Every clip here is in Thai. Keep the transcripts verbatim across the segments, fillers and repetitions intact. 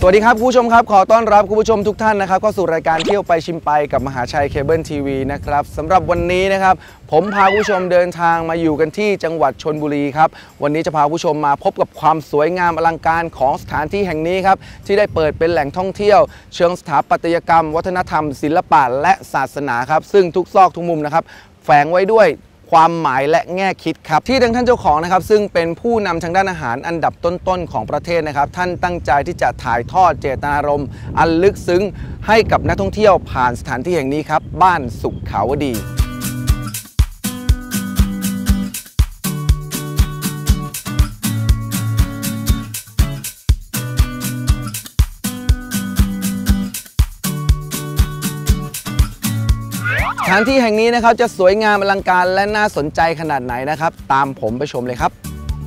สวัสดีครับคุณผู้ชมครับขอต้อนรับคุณผู้ชมทุกท่านนะครับเข้าสู่รายการเที่ยวไปชิมไปกับมหาชัยเคเบิลทีวีนะครับสำหรับวันนี้นะครับผมพาคุณผู้ชมเดินทางมาอยู่กันที่จังหวัดชลบุรีครับวันนี้จะพาคุณผู้ชมมาพบกับความสวยงามอลังการของสถานที่แห่งนี้ครับที่ได้เปิดเป็นแหล่งท่องเที่ยวเชิงสถาปัตยกรรมวัฒนธรรมศิลปะและศาสนาครับซึ่งทุกซอกทุกมุมนะครับแฝงไว้ด้วยความหมายและแง่คิดครับที่ทางท่านเจ้าของนะครับซึ่งเป็นผู้นำทางด้านอาหารอันดับต้นๆของประเทศนะครับท่านตั้งใจที่จะถ่ายทอดเจตนารมณ์อันลึกซึ้งให้กับนักท่องเที่ยวผ่านสถานที่แห่งนี้ครับบ้านสุขาวดีสถานที่แห่งนี้นะครับจะสวยงามอลังการและน่าสนใจขนาดไหนนะครับตามผมไปชมเลยครับ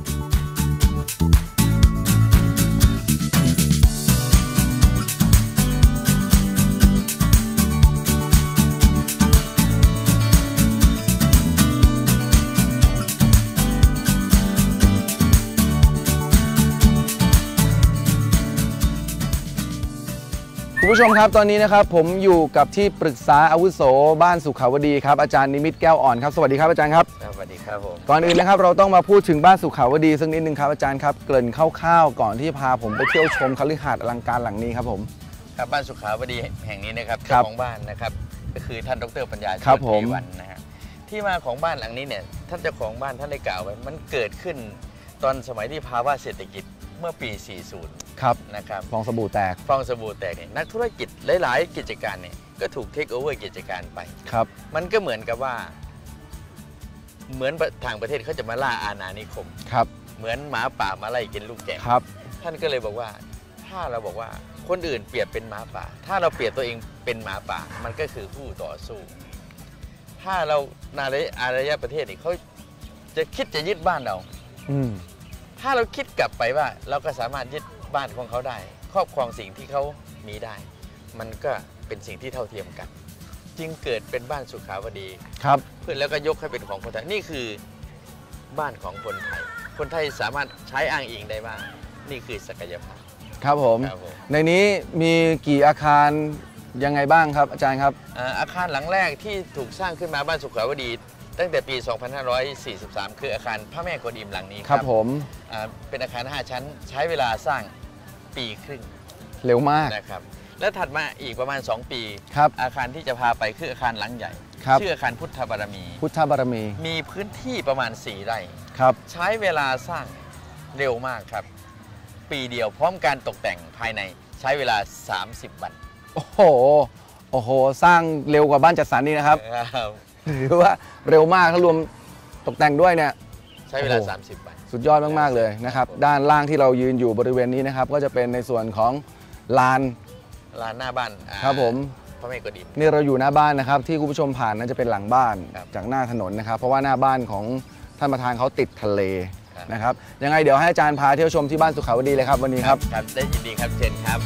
คุณผู้ชมครับตอนนี้นะครับผมอยู่กับที่ปรึกษาอาวุโสบ้านสุขาวดีครับอาจารย์นิมิตแก้วอ่อนครับสวัสดีครับอาจารย์ครับสวัสดีครับผมก่อนอื่นนะครับเราต้องมาพูดถึงบ้านสุขาวดีสักนิดนึงครับอาจารย์ครับเกริ่นคร่าวๆก่อนที่พาผมไปเที่ยวชมคฤหาสน์อลังการหลังนี้ครับผมครับบ้านสุขาวดีแห่งนี้นะครับเจ้าของบ้านนะครับก็คือท่านดร.ปัญญาโชติเทวันนะฮะที่มาของบ้านหลังนี้เนี่ยท่านเจ้าของบ้านท่านได้กล่าวไว้มันเกิดขึ้นตอนสมัยที่ภาวะเศรษฐกิจเมื่อปี สี่สิบครับนะครับฟองสบู่แตกฟองสบู่แตกเนี่ยนักธุรกิจหลายๆกิจการเนี่ยก็ถูกเทคโอเวอร์กิจการไปครับมันก็เหมือนกับว่าเหมือนทางประเทศเขาจะมาล่าอาณานิคมครับเหมือนหมาป่ามาไล่กินลูกแกะครับท่านก็เลยบอกว่าถ้าเราบอกว่าคนอื่นเปรียบเป็นหมาป่าถ้าเราเปรียบตัวเองเป็นหมาป่ามันก็คือผู้ต่อสู้ถ้าเรานาเรอารยประเทศนี่เขาจะคิดจะยึดบ้านเราอืมถ้าเราคิดกลับไปว่าเราก็สามารถยึดบ้านของเขาได้ครอบครองสิ่งที่เขามีได้มันก็เป็นสิ่งที่เท่าเทียมกันจึงเกิดเป็นบ้านสุขาวดีครับเพื่อแล้วก็ยกให้เป็นของคนไทยนี่คือบ้านของคนไทยคนไทยสามารถใช้อ้างอิงได้ว่านี่คือศักยภาพครับผมในนี้มีกี่อาคารยังไงบ้างครับอาจารย์ครับอาคารหลังแรกที่ถูกสร้างขึ้นมาบ้านสุขาวดีตั้งแต่ปี สองพันห้าร้อยสี่สิบสาม คืออาคารพระแม่กวนอิมหลังนี้ครับผมเป็นอาคารห้าชั้นใช้เวลาสร้างปีครึ่งเร็วมากนะครับและถัดมาอีกประมาณสองปีอาคารที่จะพาไปคืออาคารหลังใหญ่ชื่ออาคารพุทธบารมีพุทธบารมีมีพื้นที่ประมาณสี่ไร่ครับใช้เวลาสร้างเร็วมากครับปีเดียวพร้อมการตกแต่งภายในใช้เวลาสามสิบวันโอ้โหโอ้โหสร้างเร็วกว่าบ้านจัดสรรนี่นะครับหรือว่าเร็วมากถ้ารวมตกแต่งด้วยเนี่ยใช้เวลาสามสิบวันสุดยอดมากๆเลยนะครับด้านล่างที่เรายืนอยู่บริเวณนี้นะครับก็จะเป็นในส่วนของลานลานหน้าบ้านครับผมพระแม่กวนอิมนี่เราอยู่หน้าบ้านนะครับที่คุณผู้ชมผ่านนั่นจะเป็นหลังบ้านจากหน้าถนนนะครับเพราะว่าหน้าบ้านของท่านประธานเขาติดทะเลนะครับยังไงเดี๋ยวให้อาจารย์พาเที่ยวชมที่บ้านสุขาวดีเลยครับวันนี้ครับครับได้ยินดีครับเชิญครับ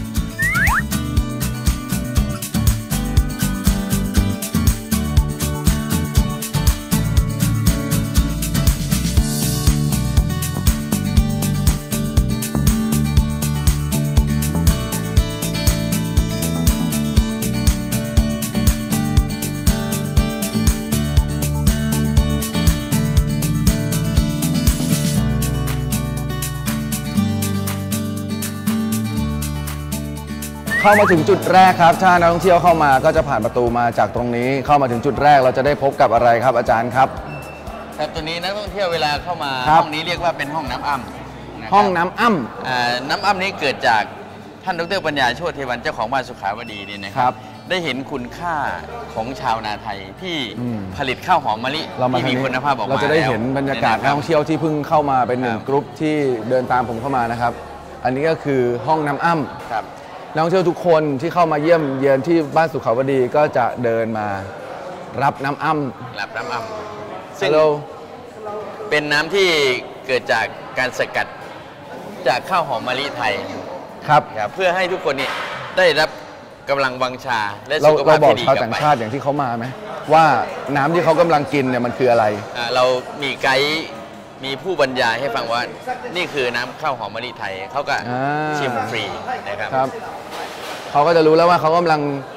เข้ามาถึงจุดแรกครับถ้านักท่องเที่ยวเข้ามาก็จะผ่านประตูมาจากตรงนี้เข้ามาถึงจุดแรกเราจะได้พบกับอะไรครับอาจารย์ครับครับตัวนี้นักท่องเที่ยวเวลาเข้ามาห้องนี้เรียกว่าเป็นห้องน้ำอ้ำห้องน้ำอ้ำน้ำอ้ำนี้เกิดจากท่านดร.ปัญญาโชติเทวันเจ้าของบ้านสุขาวดีนี่นะครับได้เห็นคุณค่าของชาวนาไทยที่ผลิตข้าวหอมมะลิที่มีคุณภาพออกมาเราจะได้เห็นบรรยากาศนักท่องเที่ยวที่เพิ่งเข้ามาเป็นหนึ่งกรุ๊ปที่เดินตามผมเข้ามานะครับอันนี้ก็คือห้องน้ำอ้ำครับนักท่องเที่ยวทุกคนที่เข้ามาเยี่ยมเยือนที่บ้านสุขาวดีก็จะเดินมารับน้ำอ้ำรับน้ำอ้ำซึ่งเป็นน้ำที่เกิดจากการสกัดจากข้าวหอมมะลิไทยครับเพื่อให้ทุกคนนี่ได้รับกำลังวังชาและสุขภาพที่ดีกลับไปเราบอกชาวต่างชาติอย่างที่เขามาไหมว่าน้ำที่เขากำลังกินเนี่ยมันคืออะไรเรามีไกด์มีผู้บรรยายให้ฟังว่านี่คือน้ำข้าวหอมมะลิไทยเขาก็ชิมฟรีนะครับครับเขาก็จะรู้แล้วว่าเขากำลัง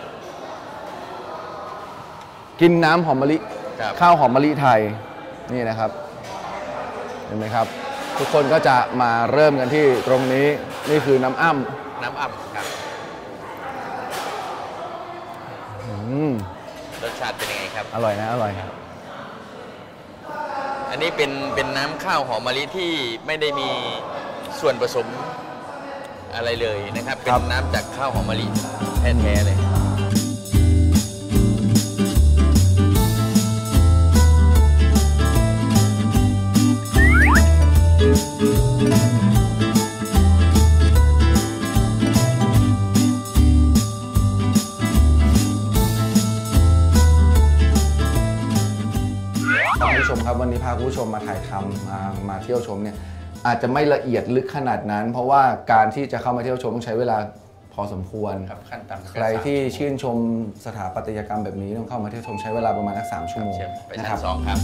กินน้ำหอมมะลิข้าวหอมมะลิไทยนี่นะครับเห็นไหมครับทุกคนก็จะมาเริ่มกันที่ตรงนี้นี่คือน้ำอ้ำน้ำอ้ำครับรสชาติเป็นยังไงครับอร่อยนะอร่อยครับอันนี้เป็นเป็นน้ำข้าวหอมมะลิที่ไม่ได้มีส่วนผสมอะไรเลยนะครับเป็นน้ำจากข้าวหอมมะลิแท้ๆเลยผู้ชมครับวันนี้พาคุณผู้ชมมาถ่ายทำมามาเที่ยวชมเนี่ยอาจจะไม่ละเอียดลึกขนาดนั้นเพราะว่าการที่จะเข้ามาเที่ยวชมต้องใช้เวลาพอสมควรใครที่ชื่นชมสถาปัตยกรรมแบบนี้ต้องเข้ามาเที่ยวชมใช้เวลาประมาณสักสามชั่วโมงนะครับสองครับ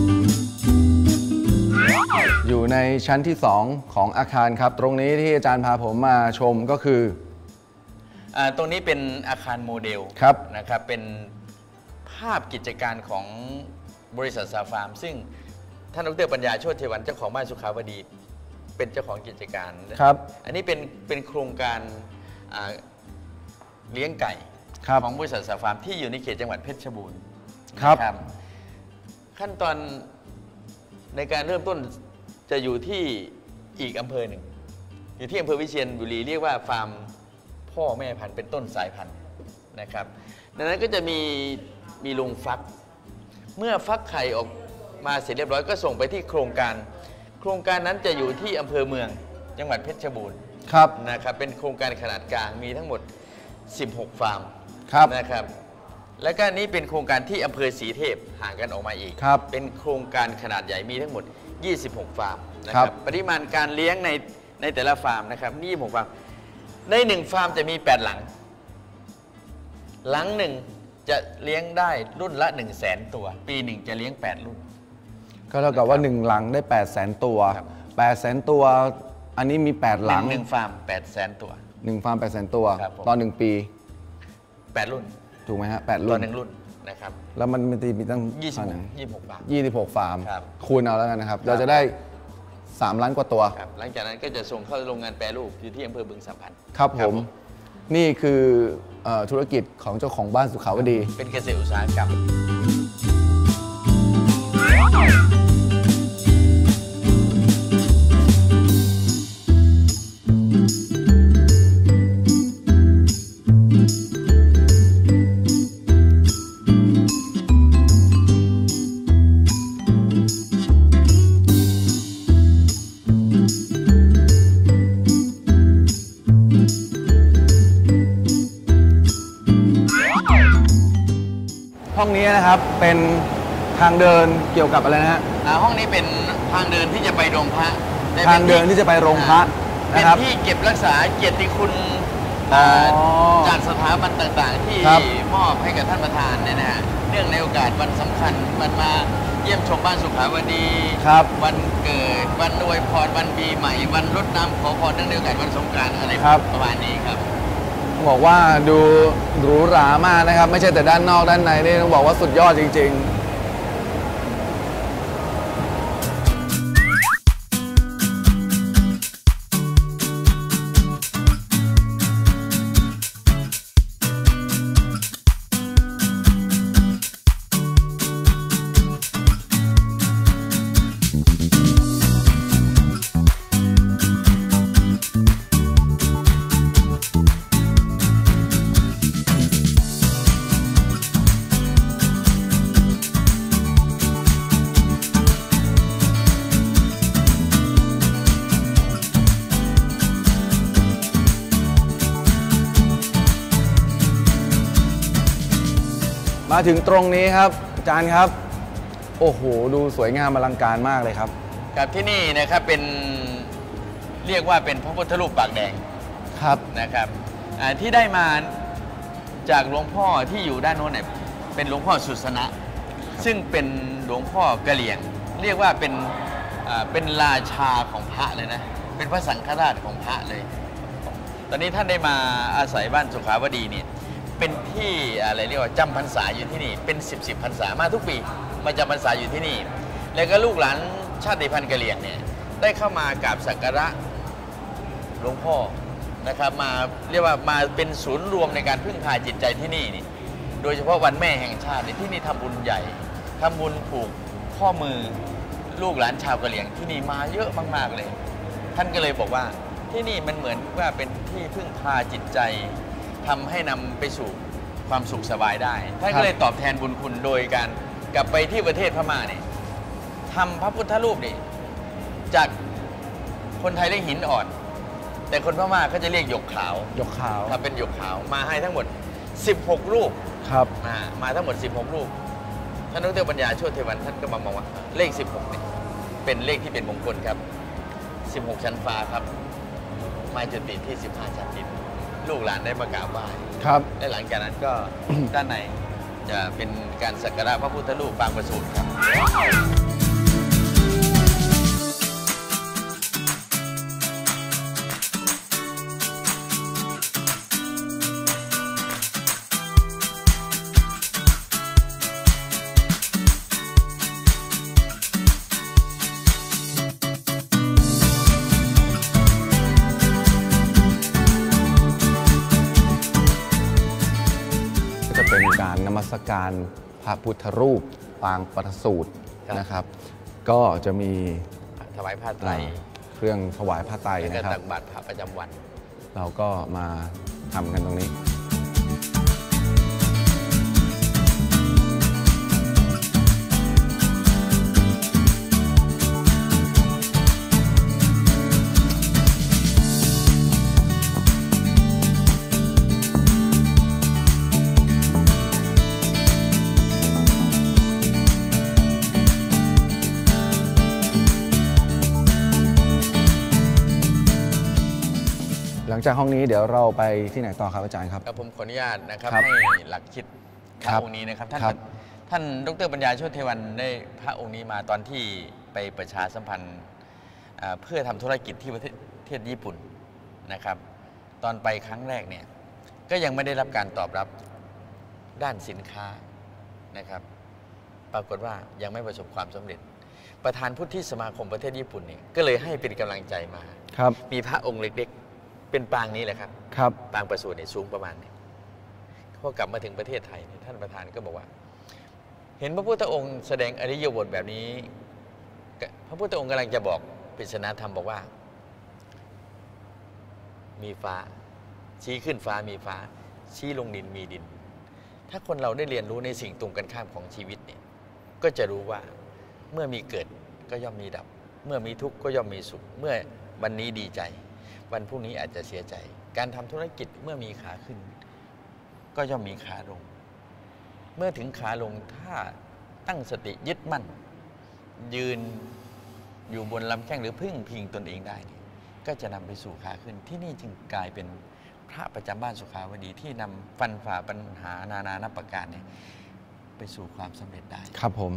อยู่ในชั้นที่สองของอาคารครับตรงนี้ที่อาจารย์พาผมมาชมก็คืออ่าตรงนี้เป็นอาคารโมเดลนะครับเป็นภาพกิจการของบริษัทซาฟาร์มซึ่งท่านดร.ปัญญาโชติเทวันเจ้าของบ้านสุขาวดีเป็นเจ้าของกิจการครับอันนี้เป็นเป็นโครงการเลี้ยงไก่ของบริษัทซาฟาร์มที่อยู่ในเขตจังหวัดเพชรบูรณ์ครับขั้นตอนในการเริ่มต้นจะอยู่ที่อีกอำเภอหนึ่งอยู่ที่อำเภอวิเชียรบุรีเรียกว่าฟาร์มพ่อแม่พันธุ์เป็นต้นสายพันธุ์นะครับดังนั้นก็จะมีมีโรงฟักเมื่อฟักไข่ออกมาเสร็จเรียบร้อยก็ส่งไปที่โครงการโครงการนั้นจะอยู่ที่อำเภอเมืองจังหวัดเพชรบูรณ์ครับนะครับเป็นโครงการขนาดกลางมีทั้งหมดสิบหกฟาร์มนะครับและก็นี้เป็นโครงการที่อำเภอศรีเทพห่างกันออกมาอีกเป็นโครงการขนาดใหญ่มีทั้งหมดยี่สิบหกฟาร์มนะครับปริมาณการเลี้ยงในในแต่ละฟาร์มนะครับยี่สิบหกฟาร์มในหนึ่งฟาร์มจะมีแปดหลังหลังหนึ่งจะเลี้ยงได้รุ่นละหนึ่งแสนตัวปีหนึ่งจะเลี้ยงแปดรุ่นก็เท่ากับว่าหนึ่งหลังได้แปดแสนตัวแปดแสนตัวอันนี้มีแปดหลังหนึ่งฟาร์มแปดแสนตัวหนึ่งฟาร์มแปดแสนตัวตอนหนึ่งปีแปดรุ่นถูกไหมฮะแปดรุ่นตอนหนึ่งรุ่นนะครับแล้วมันมีตั้งยี่สิบยี่สิบหกฟาร์มยี่สิบหกฟาร์มคูณเอาแล้วกันนะครับเราจะได้สามล้านกว่าตัวหลังจากนั้นก็จะส่งเข้าโรงงานแปรรูปอยู่ที่อำเภอบึงสามพันครับผมนี่คือธุรกิจของเจ้าของบ้านสุขาวดีเป็นเกษตรอุตสาหกรรมห้องนี้นะครับเป็นทางเดินเกี่ยวกับอะไรนะฮะห้องนี้เป็นทางเดินที่จะไปโรงพระทางเดินที่จะไปโรงพระเป็นที่เก็บรักษาเกียรติคุณจากสถาบันต่างๆที่มอบให้กับท่านประธานเนี่ยนะฮะเนื่องในโอกาสวันสำคัญมันมาเยี่ยมชมบ้านสุขาวดีวันเกิดวันอวยพรวันปีใหม่วันรดน้ำขอพรเนื่องในโอกาสวันสงกรานต์อะไรประมาณนี้ครับบอกว่าดูหรูหรามากนะครับไม่ใช่แต่ด้านนอกด้านในนี่ต้องบอกว่าสุดยอดจริงๆมาถึงตรงนี้ครับอาจารย์ครับโอ้โหดูสวยงามอลังการมากเลยครับครับที่นี่นะครับเป็นเรียกว่าเป็นพระพุทธรูปปากแดงครับนะครับที่ได้มาจากหลวงพ่อที่อยู่ด้านโน้นเนี่ยเป็นหลวงพ่อสุสนะซึ่งเป็นหลวงพ่อกะเหรี่ยงเรียกว่าเป็นเป็นราชาของพระเลยนะเป็นพระสังฆราชของพระเลยตอนนี้ท่านได้มาอาศัยบ้านสุขาวดีเนี่ยเป็นที่อะไรเรียกว่าจำพรรษาอยู่ที่นี่เป็นสิบสิบพรรษามาทุกปีมาจำพรรษาอยู่ที่นี่แล้วก็ลูกหลานชาติพันธุ์กะเหรี่ยงเนี่ยได้เข้ามากราบสักการะหลวงพ่อนะครับมาเรียกว่ามาเป็นศูนย์รวมในการพึ่งพาจิตใจที่นี่นี่โดยเฉพาะวันแม่แห่งชาติที่นี่ทำบุญใหญ่ทำบุญผูกข้อมือลูกหลานชาวกะเหรี่ยงที่นี่มาเยอะมากๆเลยท่านก็เลยบอกว่าที่นี่มันเหมือนว่าเป็นที่พึ่งพาจิตใจทำให้นำไปสู่ความสุขสบายได้ท่านก็เลยตอบแทนบุญคุณโดยการกลับไปที่ประเทศพม่าเนี่ยทำพระพุทธรูปนี่จากคนไทยเรียกหินอ่อนแต่คนพม่าเขาจะเรียกหยกขาวหยกขาวทำเป็นหยกขาวมาให้ทั้งหมดสิบหกรูปครับมามาทั้งหมดสิบหกรูปท่านดร.ปัญญาโชติเทวันท่านก็มามองว่าเลขสิบหกเนี่ยเป็นเลขที่เป็นมงคลครับสิบหกชั้นฟ้าครับมาจุติที่สิบห้าชั้นดินลูกหลานได้มากราบไหว้ครับและหลังจากนั้นก็ ด้านในจะเป็นการสักการะพระพุทธรูปปางประสูติครับการนมัสการพระพุทธรูปปางประสูตินะครับก็จะมีถวายผ้าไตรเครื่องถวายผ้าไตรนะครับตักบาตรพระประจำวันเราก็มาทำกันตรงนี้หลังจากห้องนี้เดี๋ยวเราไปที่ไหนต่อครับอาจารย์ครับครับผมขออนุญาตนะครับให้หลักคิดพระองค์นี้นะครับท่านท่านดร.ปัญญาโชติเทวันได้พระองค์นี้มาตอนที่ไปประชาสัมพันธ์เพื่อทำธุรกิจที่ประเทศญี่ปุ่นนะครับตอนไปครั้งแรกเนี่ยก็ยังไม่ได้รับการตอบรับด้านสินค้านะครับปรากฏว่ายังไม่ประสบความสำเร็จประธานพุทธิสมาคมประเทศญี่ปุ่นนี่ก็เลยให้เป็นกำลังใจมาครับมีพระองค์เล็กๆเป็นปางนี้แหละครับครับปางประสูติเนี่ยสูงประมาณนี้พอกลับมาถึงประเทศไทยท่านประธานก็บอกว่าเห็นพระพุทธองค์แสดงอริยบทแบบนี้พระพุทธองค์กำลังจะบอกปริศนาธรรมบอกว่ามีฟ้าชี้ขึ้นฟ้ามีฟ้าชี้ลงดินมีดินถ้าคนเราได้เรียนรู้ในสิ่งตรงกันข้ามของชีวิตเนี่ยก็จะรู้ว่าเมื่อมีเกิดก็ย่อมมีดับเมื่อมีทุกข์ก็ย่อมมีสุขเมื่อวันนี้ดีใจวันพรุ่งนี้อาจจะเสียใจการทำธุรกิจเมื่อมีขาขึ้นก็ย่อมมีขาลงเมื่อถึงขาลงถ้าตั้งสติยึดมั่นยืนอยู่บนลำแข้งหรือพึ่งพิงตนเองได้ก็จะนำไปสู่ขาขึ้นที่นี่จึงกลายเป็นพระประจำบ้านสุขาวดีที่นำฟันฝ่าปัญหานานานับประการเนี่ยไปสู่ความสำเร็จได้ครับผม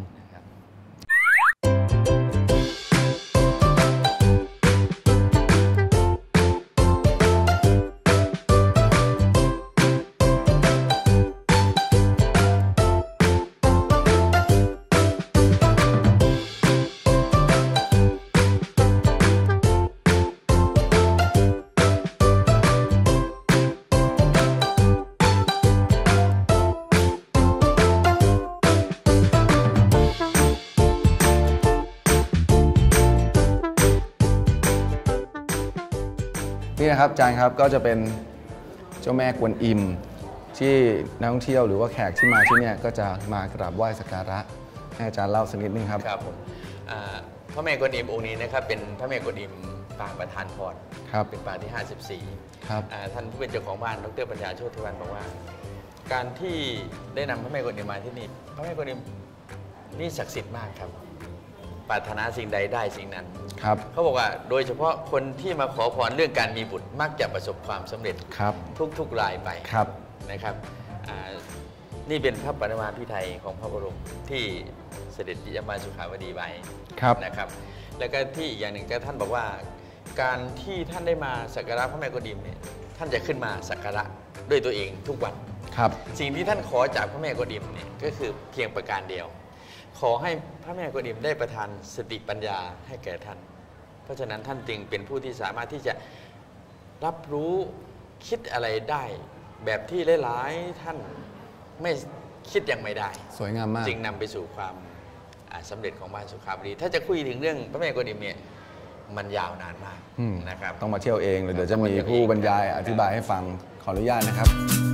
นี่นะครับอาจารย์ครับก็จะเป็นเจ้าแม่กวนอิมที่นักท่องเที่ยวหรือว่าแขกที่มาที่นี่ก็จะมากราบไหว้สักการะให้อาจารย์เล่าสักนิดนึงครับครับผมพระแม่กวนอิมองค์นี้นะครับเป็นพระแม่กวนอิมปางประธานพรครับเป็นปางที่ห้าสิบสี่ครับท่านผู้เป็นเจ้าของบ้านดร.ปัญญาโชติเทวันบอกว่าการที่ได้นำพระแม่กวนอิมมาที่นี่พระแม่กวนอิมนี่ศักดิ์สิทธิ์มากครับปรารถนาสิ่งใดได้สิ่งนั้นครับเขาบอกว่าโดยเฉพาะคนที่มาขอพรเรื่องการมีบุตรมักจะประสบความสำเร็จครับทุกๆรายไปครับนะครับนี่เป็นพระปฐมาภิไธยของพระบรมที่เสด็จยมมาสุขาวดีไปครับนะครับแล้วก็ที่อีกอย่างหนึ่งก็ท่านบอกว่าการที่ท่านได้มาสักการะพระแม่กวนอิมเนี่ยท่านจะขึ้นมาสักการะด้วยตัวเองทุกวันครับสิ่งที่ท่านขอจากพระแม่กวนอิมเนี่ยก็คือเพียงประการเดียวขอให้พระแม่กวนอิมได้ประทานสติปัญญาให้แก่ท่านเพราะฉะนั้นท่านจึงเป็นผู้ที่สามารถที่จะรับรู้คิดอะไรได้แบบที่หลายๆท่านไม่คิดยังไม่ได้สวยงามมากจึงนำไปสู่ความสำเร็จของบ้านสุขาบดีถ้าจะคุยถึงเรื่องพระแม่กวนอิมเนี่ยมันยาวนานมากนะครับต้องมาเที่ยวเองเลยเดี๋ยวจะมีผู้บรรยายอธิบายให้ฟังขออนุญาตนะครับ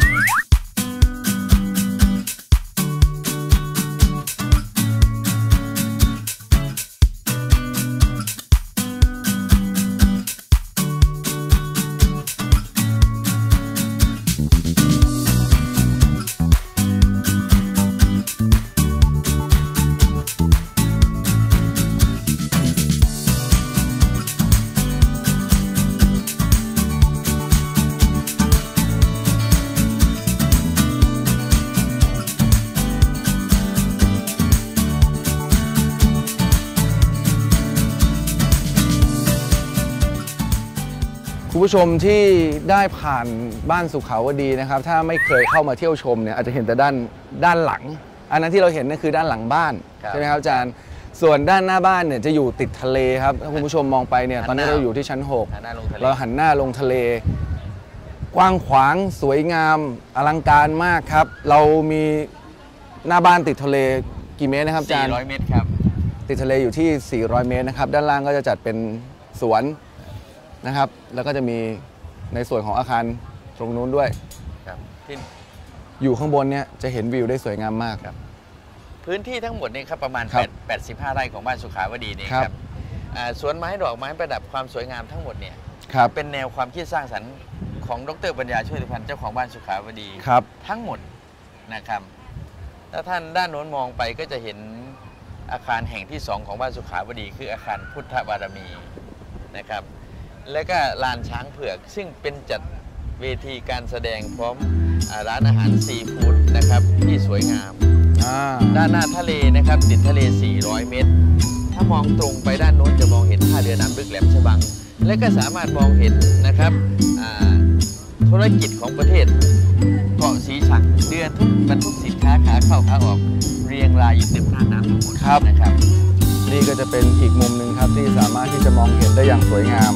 คุณผู้ชมที่ได้ผ่านบ้านสุขาวดีนะครับถ้าไม่เคยเข้ามาเที่ยวชมเนี่ยอาจจะเห็นแต่ด้านด้านหลังอันนั้นที่เราเห็นนั่นคือด้านหลังบ้านใช่ไหมครับอาจารย์ส่วนด้านหน้าบ้านเนี่ยจะอยู่ติดทะเลครับถ้าคุณผู้ชมมองไปเนี่ยตอนนี้เราอยู่ที่ชั้นหกเราหันหน้าลงทะเลกว้างขวางสวยงามอลังการมากครับเรามีหน้าบ้านติดทะเลกี่เมตรนะครับอาจารย์สี่ร้อยเมตรครับติดทะเลอยู่ที่สี่ร้อยเมตรนะครับด้านล่างก็จะจัดเป็นสวนนะครับแล้วก็จะมีในส่วนของอาคารตรงนู้นด้วยครับที่อยู่ข้างบนเนี่ยจะเห็นวิวได้สวยงามมากครับพื้นที่ทั้งหมดนี่ครับประมาณแปดสิบห้าไร่ของบ้านสุขาวดีนี่ครับสวนไม้ดอกไม้ประดับความสวยงามทั้งหมดเนี่ยเป็นแนวความคิดสร้างสรรค์ของดร.ปัญญาช่วยพันธ์เจ้าของบ้านสุขาวดีทั้งหมดนะครับถ้าท่านด้านโน้นมองไปก็จะเห็นอาคารแห่งที่สองของบ้านสุขาวดีคืออาคารพุทธบารมีนะครับและก็ลานช้างเผือกซึ่งเป็นจัดเวทีการแสดงพร้อมร้านอาหารซีฟู้ดนะครับที่สวยงามด้านหน้าทะเลนะครับติดทะเลสี่ร้อยเมตรถ้ามองตรงไปด้านโน้นจะมองเห็นท่าเรือน้ำลึกแหลมฉบังและก็สามารถมองเห็นนะครับธุรกิจของประเทศเกาะสีชังเดือนทุกบรรทุกสินค้าขาเข้าขาออกเรียงรายอยู่เต็มหน้าน้ำทั้งหมดนะครับนี่ก็จะเป็นอีกมุมหนึ่งครับที่สามารถที่จะมองเห็นได้อย่างสวยงาม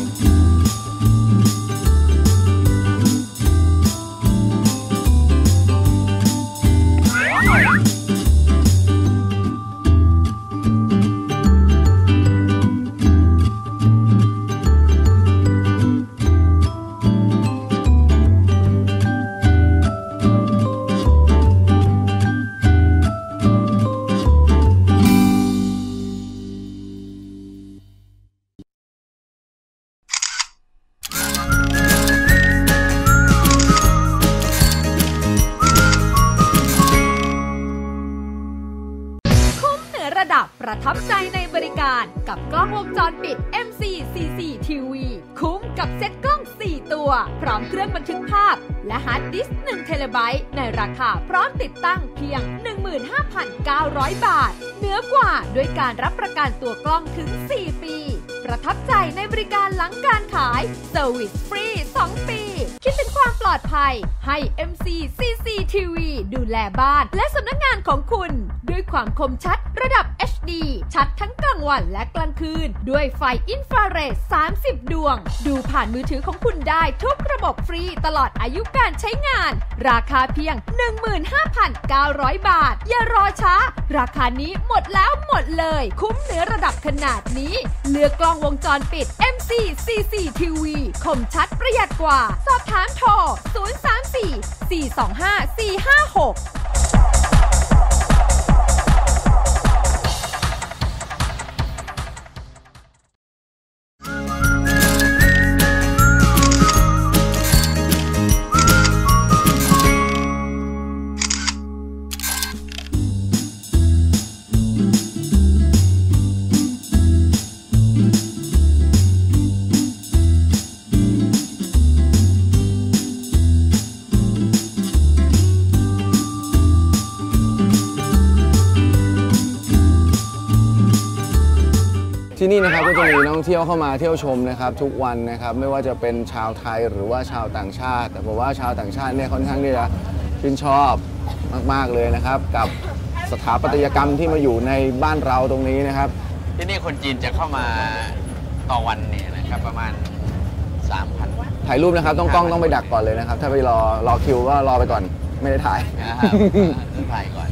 ประทับใจในบริการกับกล้องวงจรปิด เอ็ม ซี ซี ซี ที วี คุ้มกับเซ็ตกล้องสี่ตัวพร้อมเครื่องบันทึกภาพและฮาร์ดดิสก์หนึ่งเทราไบต์ในราคาพร้อมติดตั้งเพียง หนึ่งหมื่นห้าพันเก้าร้อย บาทเหนือกว่าด้วยการรับประกันตัวกล้องถึงสี่ปีประทับใจในบริการหลังการขายเซอร์วิสฟรีสองปีคิดถึงความปลอดภัยให้ เอ็ม ซี ซี ซี ที วี ดูแลบ้านและสำนักงานของคุณด้วยความคมชัดระดับ เอช ดี ชัดทั้งกลางวันและกลางคืนด้วยไฟอินฟราเรดสามสิบดวงดูผ่านมือถือของคุณได้ทุกระบบฟรีตลอดอายุการใช้งานราคาเพียง หนึ่งหมื่นห้าพันเก้าร้อย บาทอย่ารอช้าราคานี้หมดแล้วหมดเลยคุ้มเหนือระดับขนาดนี้เลือกกล้องวงจรปิด เอ็ม ซี ซี ซี ที วี คมชัดประหยัดกว่าสอบถามโทรศูนย์ สาม สี่ สี่ สอง ห้า สี่ ห้า หกนี่นะครับก็จะมีนักท่องเที่ยวเข้ามาเที่ยวชมนะครับทุกวันนะครับไม่ว่าจะเป็นชาวไทยหรือว่าชาวต่างชาติ แต่ผมว่าชาวต่างชาติเนี่ยค่อนข้างที่จะชื่นชอบมากๆเลยนะครับกับสถาปัตยกรรมที่มาอยู่ในบ้านเราตรงนี้นะครับที่นี่คนจีนจะเข้ามาต่อวันเนี่ยนะครับประมาณ สามพันถ่ายรูปนะครับต้องกล้องต้องไปดักก่อนเลยนะครับถ้าไปรอรอคิวก็รอไปก่อนไม่ได้ถ่ายต้องถ่ายก่อน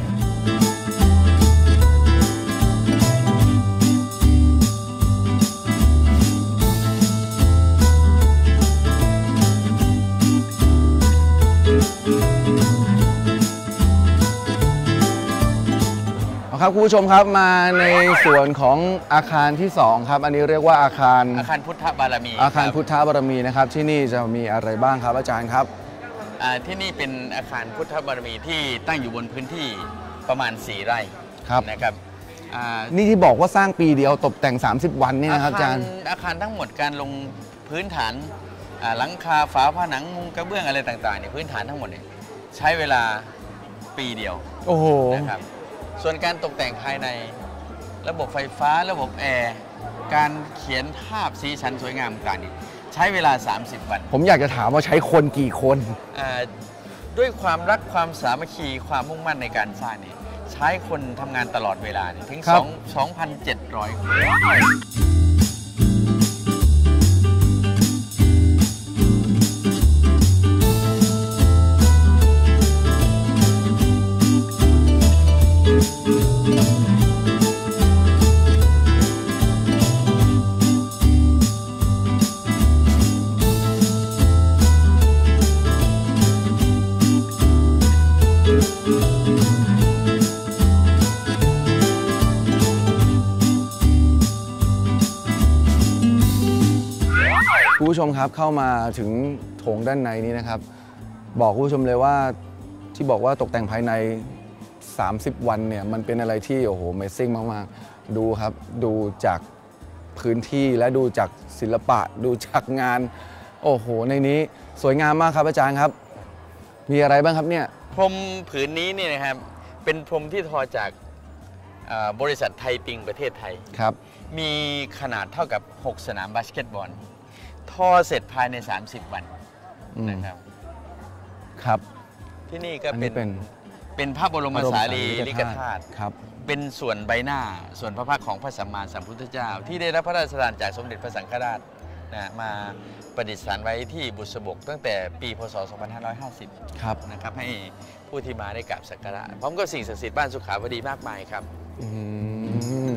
ครับคุณผู้ชมครับมาในส่วนของอาคารที่สองครับอันนี้เรียกว่าอาคารอาคารพุทธบารมีอาคารพุทธบารมีนะครับที่นี่จะมีอะไรบ้างครับอาจารย์ครับที่นี่เป็นอาคารพุทธบารมีที่ตั้งอยู่บนพื้นที่ประมาณสี่ไร่ครับนะครับนี่ที่บอกว่าสร้างปีเดียวตกแต่งสามสิบวันเนี่ยนะครับอาจารย์อาคารทั้งหมดการลงพื้นฐานหลังคาฝาผนังมุงกระเบื้องอะไรต่างๆเนี่ยพื้นฐานทั้งหมดเนี่ยใช้เวลาปีเดียวโอ้โหนะครับส่วนการตกแต่งภายในระบบไฟฟ้าระบบแอร์การเขียนภาพสีสันสวยงามต่างๆใช้เวลาสามสิบวันผมอยากจะถามว่าใช้คนกี่คนด้วยความรักความสามัคคีความมุ่งมั่นในการสร้างเนี่ยใช้คนทำงานตลอดเวลาถึง สองพันเจ็ดร้อย คนคุณผู้ชมครับเข้ามาถึงโถงด้านในนี้นะครับบอกคุณผู้ชมเลยว่าที่บอกว่าตกแต่งภายในสามสิบวันเนี่ยมันเป็นอะไรที่โอ้โห Amazing มากๆดูครับดูจากพื้นที่และดูจากศิลปะดูจากงานโอ้โหในนี้สวยงามมากครับอาจารย์ครับมีอะไรบ้างครับเนี่ยพรมผืนนี้เนี่ยนะครับเป็นพรมที่ทอจากบริษัทไทยปิงประเทศไทยครับมีขนาดเท่ากับหกสนามบาสเกตบอลทอเสร็จภายในสามสิบวันนะครับครับที่นี่ก็เป็นเป็นพระบรมสารีริกธาตุครับเป็นส่วนใบหน้าส่วนพระพักตร์ของพระสัมมาสัมพุทธเจ้าที่ได้รับพระราชทานจากสมเด็จพระสังฆราชนะมาประดิษฐานไว้ที่บุษบกตั้งแต่ปีพ.ศ. สองพันห้าร้อยห้าสิบครับนะครับให้ผู้ที่มาได้กราบสักการะพร้อมกับสิ่งศักดิ์สิทธิ์บ้านสุขาวดีมากมายครับอืม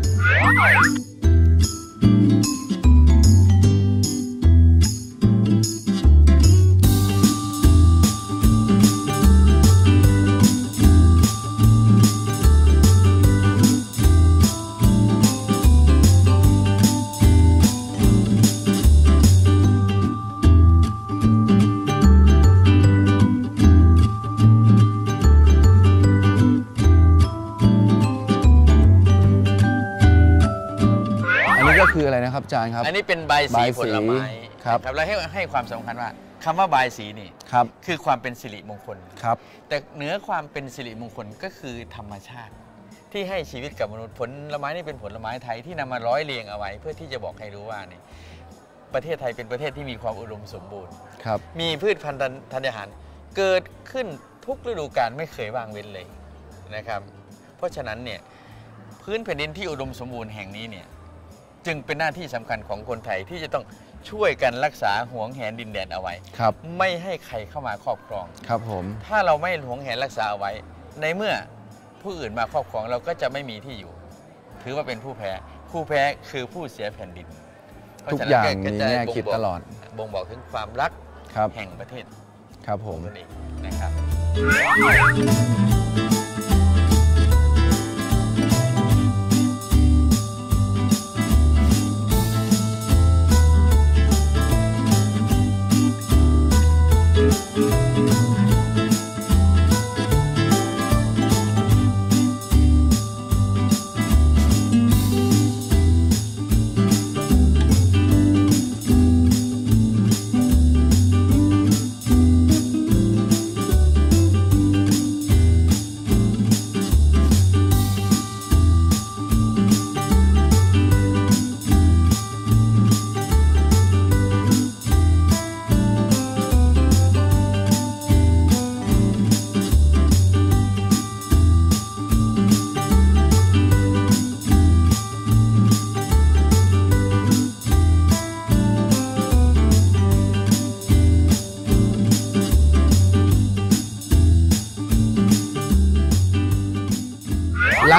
คืออะไรนะครับอาจารย์ครับอันนี้เป็นใบสีผลไม้ครับแล้วให้ให้ความสำคัญว่าคำว่าใบสีนี่ครับคือความเป็นสิริมงคลครับแต่เหนือความเป็นสิริมงคลก็คือธรรมชาติที่ให้ชีวิตกับมนุษย์ผลไม้นี่เป็นผลไม้ไทยที่นำมาร้อยเรียงเอาไว้เพื่อที่จะบอกให้รู้ว่านี่ประเทศไทยเป็นประเทศที่มีความอุดมสมบูรณ์ครับมีพืชพันธุ์ธัญญาหารเกิดขึ้นทุกฤดูกาลไม่เคยว่างเว้นเลยนะครับเพราะฉะนั้นเนี่ยพื้นแผ่นดินที่อุดมสมบูรณ์แห่งนี้เนี่ยจึงเป็นหน้าที่สำคัญของคนไทยที่จะต้องช่วยกันรักษาหวงแหนดินแดนเอาไว้ครับไม่ให้ใครเข้ามาครอบครองครับผมถ้าเราไม่หวงแหนรักษาเอาไว้ในเมื่อผู้อื่นมาครอบครองเราก็จะไม่มีที่อยู่ถือว่าเป็นผู้แพ้ผู้แพ้คือผู้เสียแผ่นดินทุกอย่างมีแง่คิดตลอดบ่งบอกถึงความรักแห่งประเทศครับผมนี่นะครับ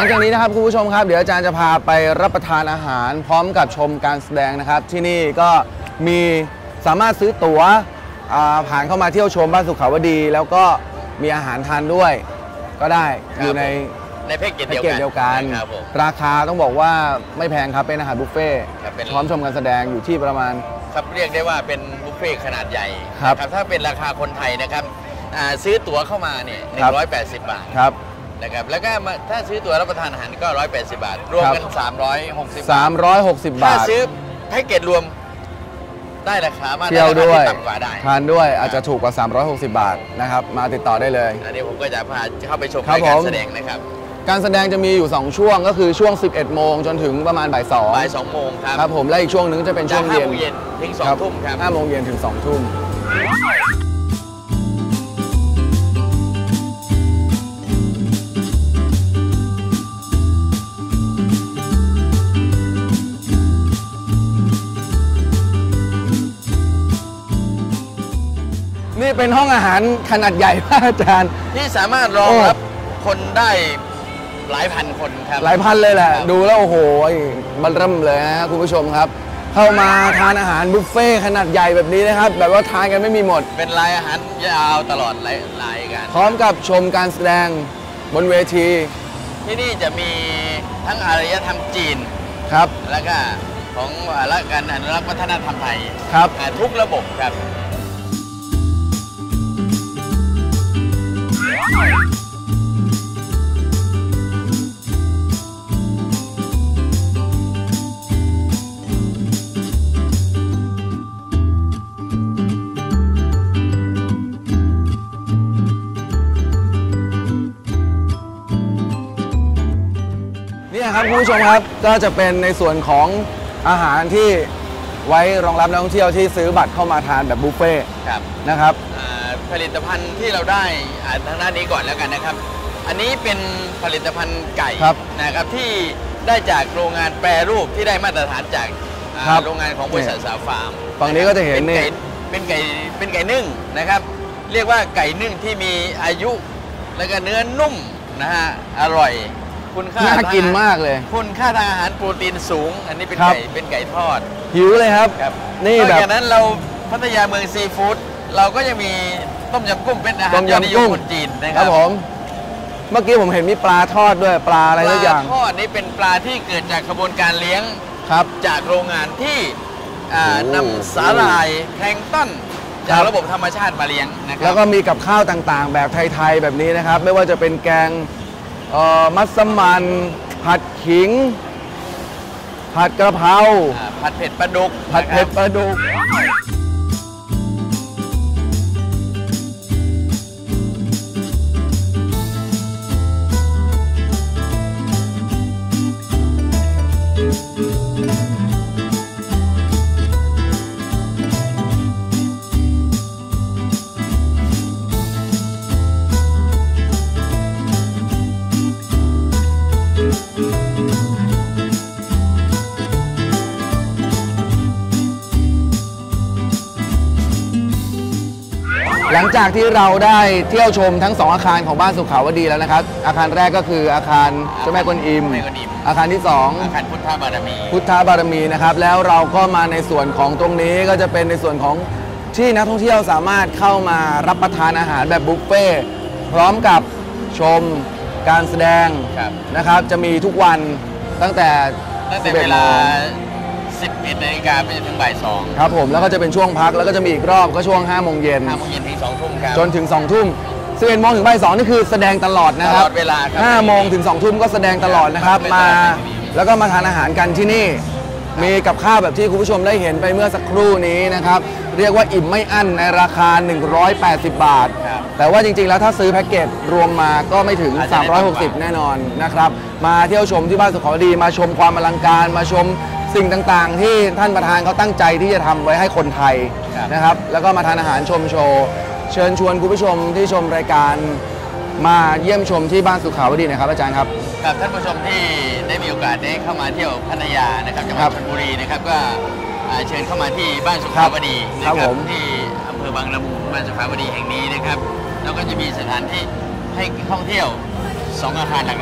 ลังจากนี้นะครับคุณผู้ชมครับเดี๋ยวอาจารย์จะพาไปรับประทานอาหารพร้อมกับชมการแสดงนะครับที่นี่ก็มีสามารถซื้อตั๋วผ่านเข้ามาเที่ยวชมบ้านสุขาวดีแล้วก็มีอาหารทานด้วยก็ได้อยู่ในในแพ็กเกจเดียวกันราคาต้องบอกว่าไม่แพงครับเป็นอาหารบุฟเฟ่พร้อมชมการแสดงอยู่ที่ประมาณครับเรียกได้ว่าเป็นบุฟเฟ่ขนาดใหญ่ครับถ้าเป็นราคาคนไทยนะครับซื้อตั๋วเข้ามาเนี่ยหนึ่งร้อยแปดสิบบาทครับนะครับแล้วก็ถ้าซื้อตั๋วรับประทานอาหารก็หนึ่งร้อยแปดสิบบาทรวมกันสามร้อยหกสิบสามร้อยหกสิบบาทถ้าซื้อแพ็กเกจรวมได้ราคามากเที่ยวด้วยต่ำกว่าได้ทานด้วยอาจจะถูกกว่าสามร้อยหกสิบบาทนะครับมาติดต่อได้เลยอันนี้ผมก็จะพาเข้าไปชมการแสดงนะครับการแสดงจะมีอยู่สองช่วงก็คือช่วงสิบเอ็ดโมงจนถึงประมาณบ่ายสองบ่ายสองโมงครับครับผมและอีกช่วงนึงจะเป็นช่วงเย็นถึงสองทุ่มครับห้าโมงเย็นถึงสองทุ่มนี่เป็นห้องอาหารขนาดใหญ่มากอาจารย์ที่สามารถรองรับคนได้หลายพันคนครับหลายพันเลยแหละดูแล้วโอ้โหบันเริ่มเลยนะคุณผู้ชมครับเข้ามาทานอาหารบุฟเฟ่ขนาดใหญ่แบบนี้นะครับแบบว่าทานกันไม่มีหมดเป็นรายอาหารยาวตลอดรายการพร้อมกับชมการแสดงบนเวทีที่นี่จะมีทั้งอารยธรรมจีนครับแล้วก็ของและการอนุรักษ์วัฒนธรรมไทยครับทุกระบบครับครับคุณผู้ชมครับก็จะเป็นในส่วนของอาหารที่ไว้รองรับนักท่องเที่ยวที่ซื้อบัตรเข้ามาทานแบบบุฟเฟ่นะครับผลิตภัณฑ์ที่เราได้ทางด้านนี้ก่อนแล้วกันนะครับอันนี้เป็นผลิตภัณฑ์ไก่นะครับที่ได้จากโรงงานแปรรูปที่ได้มาตรฐานจากโรงงานของบริษัทสาฟาร์มฝั่งนี้ก็จะเห็นนี่เป็นไก่เป็นไก่นึ่งนะครับเรียกว่าไก่นึ่งที่มีอายุและก็เนื้อนุ่มนะฮะอร่อยคุณค่าน่ากินมากเลยคุณค่าทางอาหารโปรตีนสูงอันนี้เป็นไก่เป็นไก่ทอดหิวเลยครับนี่แบบจากนั้นเราพัทยาเมืองซีฟู้ดเราก็ยังมีต้มยำกุ้งเป็นอาหารยอดนิยมคนจีนนะครับผมเมื่อกี้ผมเห็นมีปลาทอดด้วยปลาอะไรทุกอย่างปลาทอดนี่เป็นปลาที่เกิดจากกระบวนการเลี้ยงครับจากโรงงานที่นำสาหร่ายแพลงก์ต้นจากระบบธรรมชาติมาเลี้ยงนะครับแล้วก็มีกับข้าวต่างๆแบบไทยๆแบบนี้นะครับไม่ว่าจะเป็นแกงมัสมั่นผัดขิงผัดกระเพราผัดเผ็ดปลาดุกผัดเผ็ดปลาดุกหลังจากที่เราได้เที่ยวชมทั้งสองอาคารของบ้านสุขาวดีแล้วนะครับอาคารแรกก็คืออาคารเจ้าแม่กวนอิมอาคารที่สองอาคารพุทธบารมีพุทธบารมีนะครับแล้วเราก็มาในส่วนของตรงนี้ก็จะเป็นในส่วนของที่นักท่องเที่ยวสามารถเข้ามารับประทานอาหารแบบบุฟเฟ่พร้อมกับชมการแสดงนะครับจะมีทุกวันตั้งแต่ตั้งแต่เวลาสิบเอ็ดนาฬิกาไปจนถึงบ่ายสองครับผมแล้วก็จะเป็นช่วงพักแล้วก็จะมีอีกรอบก็ช่วงห้าโมงเย็นห้าโมงเย็นถึงสองทุ่มครับจนถึงสองทุ่มสิบเอ็ดโมงถึงบ่ายสองนี่คือแสดงตลอดนะครับตลอดเวลาห้าโมงถึงสองทุ่มก็แสดงตลอดนะครับมาแล้วก็มาทานอาหารกันที่นี่มีกับข้าวแบบที่คุณผู้ชมได้เห็นไปเมื่อสักครู่นี้นะครับเรียกว่าอิ่มไม่อั้นในราคาหนึ่งร้อยแปดสิบบาทแต่ว่าจริงๆแล้วถ้าซื้อแพ็กเกจรวมมาก็ไม่ถึงสามร้อยหกสิบแน่นอนนะครับมาเที่ยวชมที่บ้านสุขาวดีมาชมความอลังการมาชมสิ่งต่างๆที่ท่านประธานเขาตั้งใจที่จะทำไว้ให้คนไทยนะครับแล้วก็มาทานอาหารชมโชว์เชิญชวนคุณผู้ชมที่ชมรายการมาเยี่ยมชมที่บ้านสุขาวดีนะครับอาจารย์ครับกับท่านผู้ชมที่ได้มีโอกาสได้เข้ามาเที่ยวพัทยานะครับจังหวัดชลบุรีนะครับก็เชิญเข้ามาที่บ้านสุขาวดีนะครับที่อำเภอบางละมุงบ้านสุขาวดีแห่งนี้นะครับแล้วก็จะมีสถานที่ให้ท่องเที่ยวสองอาคารหลักๆ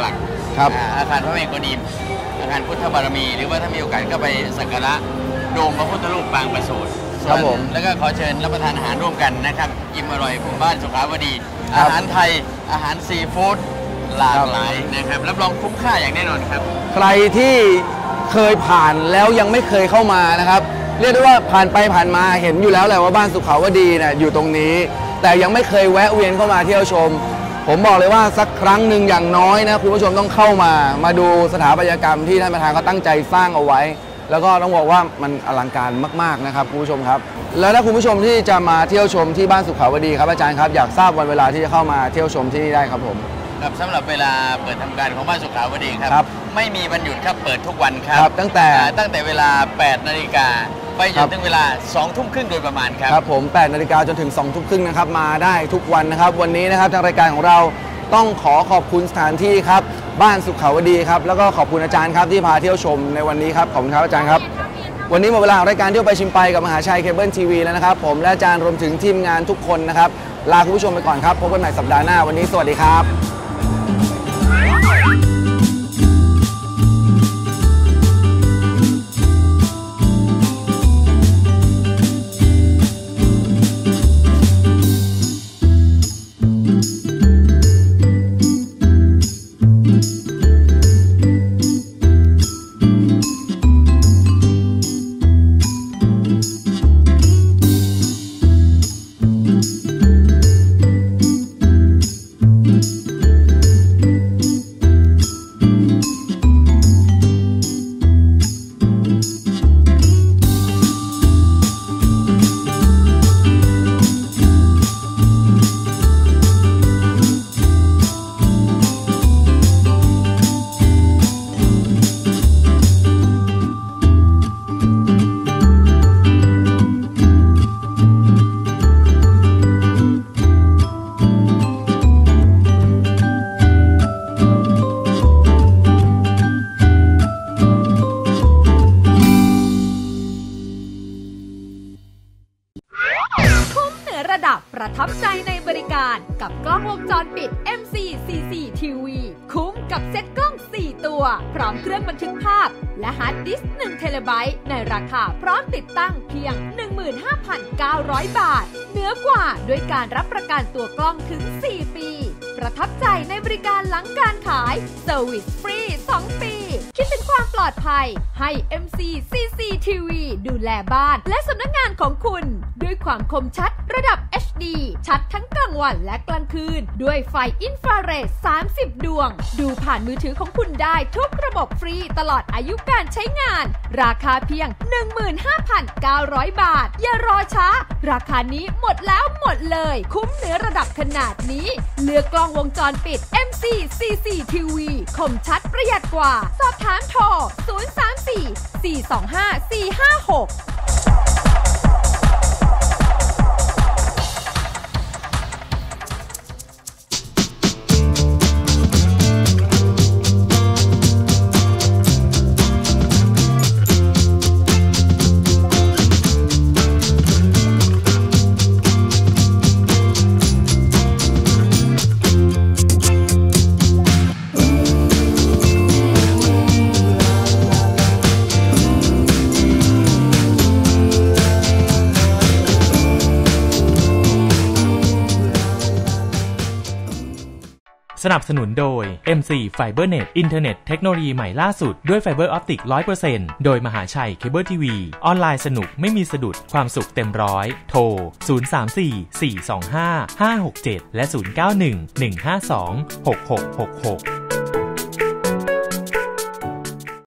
ครับอาคารพระเมรุกนิมอาคารพุทธบารมีหรือว่าถ้ามีโอกาสก็ไปสักการะโดมพระพุทธรูปปางประสูติครับผมแล้วก็ขอเชิญรับประทานอาหารร่วมกันนะครับอิ่มอร่อยภูมิบ้านสุขาวดีอาหารไทยอาหารซีฟู้ดหลากหลายนะครับรับรองคุ้มค่าอย่างแน่นอนครับใครที่เคยผ่านแล้วยังไม่เคยเข้ามานะครับเรียกได้ว่าผ่านไปผ่านมาเห็นอยู่แล้วแหละว่าบ้านสุขาวดีเนี่ยอยู่ตรงนี้แต่ยังไม่เคยแวะเวียนเข้ามาเที่ยวชมผมบอกเลยว่าสักครั้งหนึ่งอย่างน้อยนะคุณผู้ชมต้องเข้ามามาดูสถาปัตยกรรมที่ท่านประธานเขาตั้งใจสร้างเอาไว้แล้วก็ต้องบอกว่ามันอลังการมากๆนะครับคุณผู้ชมครับแล้วถ้าคุณผู้ชมที่จะมาเที่ยวชมที่บ้านสุขาวดีครับอาจารย์ครับอยากทราบวันเวลาที่จะเข้ามาเที่ยวชมที่นี่ได้ครับผมครับสำหรับเวลาเปิดทำการของบ้านสุขาวดีครับไม่มีวันหยุดครับเปิดทุกวันครับตั้งแต่ตั้งแต่เวลาแปดนาฬิกาไปจนถึงเวลาสองทุ่มครึ่งโดยประมาณครับครับผมแปดนาฬิกาจนถึงสองทุ่มครึ่งนะครับมาได้ทุกวันนะครับวันนี้นะครับทางรายการของเราต้องขอขอบคุณสถานที่ครับบ้านสุขาวดีครับแล้วก็ขอบคุณอาจารย์ครับที่พาเที่ยวชมในวันนี้ครับขอบคุณครับอาจารย์ครับวันนี้หมดเวลาของรายการเที่ยวไปชิมไปกับมหาชัยเคเบิลทีวีแล้วนะครับผมและอาจารย์รวมถึงทีมงานทุกคนนะครับลาคุณผู้ชมไปก่อนครับพบกันใหม่สัปดาห์หน้าวันนี้สวัสดีครับประทับใจในบริการกับกล้องวงจรปิด เอ็ม ซี ซี ซี ที วี คุ้มกับเซ็ตกล้องสี่ตัวพร้อมเครื่องบันทึกภาพและฮาร์ดดิสก์หนึ่งเทราไบต์ในราคาพร้อมติดตั้งเพียง หนึ่งหมื่นห้าพันเก้าร้อย บาทเหนือกว่าด้วยการรับประกันตัวกล้องถึงสี่ปีประทับใจในบริการหลังการขายเซอร์วิสฟรีสองปีคิดถึงความปลอดภัยให้ เอ็ม ซี ซี ซี ที วี ดูแลบ้านและสำนักงานของคุณด้วยความคมชัดระดับ เอช ดี ชัดทั้งกลางวันและกลางคืนด้วยไฟอินฟราเรดสามสิบดวงดูผ่านมือถือของคุณได้ทุกระบบฟรีตลอดอายุการใช้งานราคาเพียง หนึ่งหมื่นห้าพันเก้าร้อย บาทอย่ารอช้าราคานี้หมดแล้วหมดเลยคุ้มเหนือระดับขนาดนี้เลือกกล้องวงจรปิด เอ็ม ซี ซี ซี ที วี คมชัดประหยัดกว่าสอบถามโทรศูนย์ สาม สี่ สี่ สอง ห้า สี่ ห้า หกสนับสนุนโดย เอ็ม ซี FiberNet อินเทอร์เน็ตเทคโนโลยีใหม่ล่าสุดด้วยไฟเบอร์ออปติก ร้อยเปอร์เซ็นต์ โดยมหาชัยเคเบิลทีวีออนไลน์สนุกไม่มีสะดุดความสุขเต็มร้อยโทรศูนย์ สาม สี่ สี่ สอง ห้า ห้า หก เจ็ดและศูนย์ เก้า หนึ่ง หนึ่ง ห้า สอง หก หก หก หก